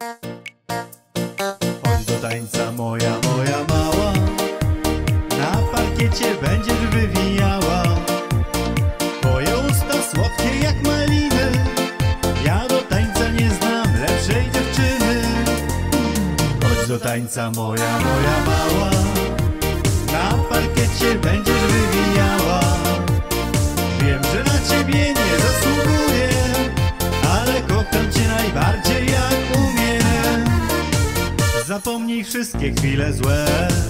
Chodź do tańca moja, moja mała, na parkiecie będziesz wywijała. Twoje usta słodkie jak maliny, ja do tańca nie znam lepszej dziewczyny. Chodź do tańca moja, moja mała, na parkiecie będziesz wywijała. Wiem, że na ciebie nie zasługuję, ale kocham cię najbardziej jak umiem. Zapomnij wszystkie chwile złe,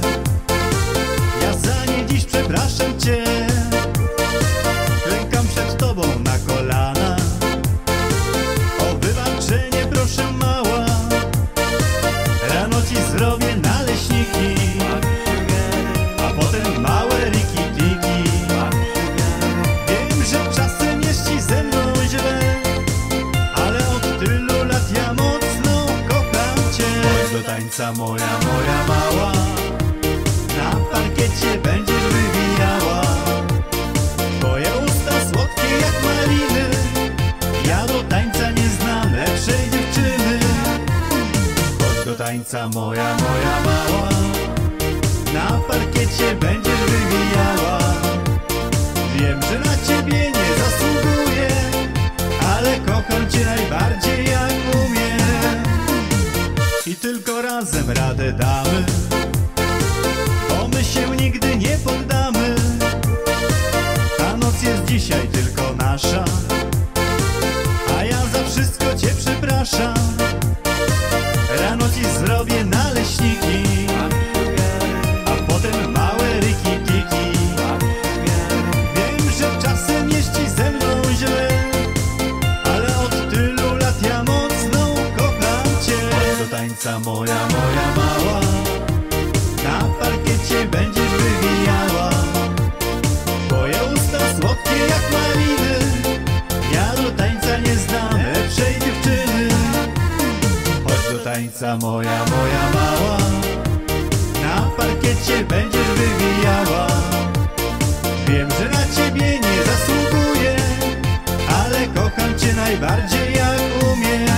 ja za nie dziś przepraszam cię. Klękam przed tobą na kolana, o wybaczenie proszę mała. Rano ci zrobię naleśniki, a potem małe riki-tiki. Wiem, że czasem jest ci ze mną źle, ale od tylu lat ja mocno kocham cię. Chodź do tańca moja, moja mała, na parkiecie będziesz wywijała. Twoje usta słodkie jak maliny, ja do tańca nie znam lepszej dziewczyny. Chodź do tańca moja, moja mała, na parkiecie będziesz wywijała. Wiem, że na ciebie nie zasługuję, ale kocham cię najbardziej jak umiem. I tylko razem radę damy, bo my się nigdy nie poddamy. Ta noc jest dzisiaj tylko nasza, a ja za wszystko cię przepraszam. Rano ci zrobię naleśniki, a potem małe riki-tiki. Wiem, że czasem jest ci ze mną źle, ale od tylu lat ja mocno kocham cię. Chodź do tańca moja, moja mała, na parkiecie będziesz wywijała. Twoje usta słodkie jak maliny, ja do tańca nie znam lepszej dziewczyny. Chodź do tańca moja, moja mała, na parkiecie będziesz wywijała. Wiem, że na ciebie nie zasługuję, ale kocham cię najbardziej jak umiem.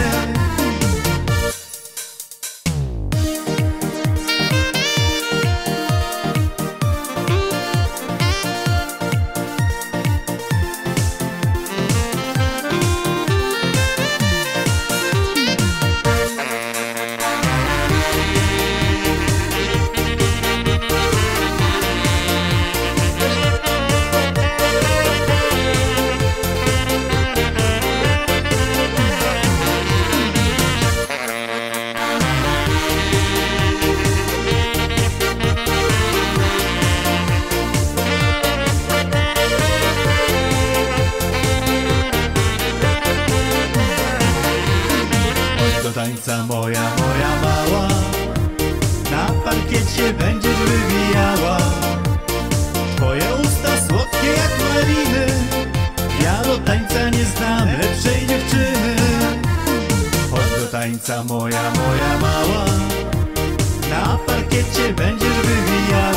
Tańca moja, moja mała, na parkiecie będziesz wywijała. Twoje usta słodkie jak maliny, ja do tańca nie znam lepszej dziewczyny. Chodź do tańca moja, moja mała, na parkiecie będziesz wywijała.